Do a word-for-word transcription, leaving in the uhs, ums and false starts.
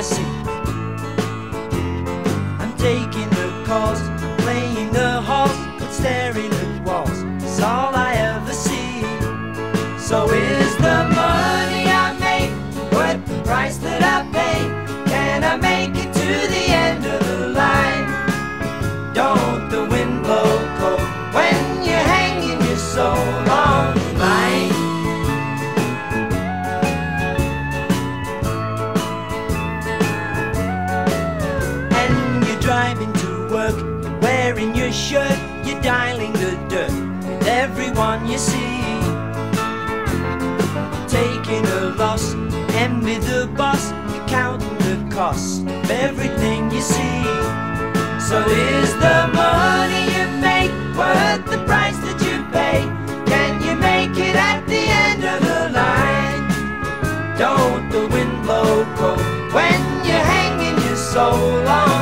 see. I'm taking the calls, playing the halls, but staring at walls is all I ever see. So is the money I make worth the price that I pay? Can I make it to the end of the line? Don't the wind blow cold when you're hanging your soul on the line? And you're driving to work, you're wearing your shirt, you're dialing the dirt with everyone you see. Taking a loss, envy the boss, you're counting the cost of everything you see. So is the money you make worth the price that you pay? Can you make it at the end of the line? Don't the wind blow cold when you're hanging your soul on